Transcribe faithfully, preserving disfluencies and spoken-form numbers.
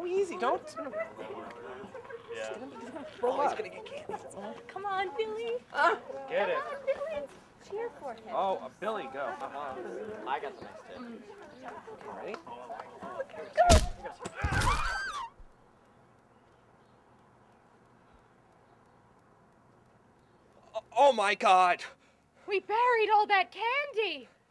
Oh, easy. Don't. Yeah. He's gonna throw up. He's gonna get candy. Come on, Billy. Ah. Get it. Come on, Billy. Cheer for him. Oh, uh, Billy, go. Uh-huh. I got the next hit. Okay, ready? Oh my God! We buried all that candy.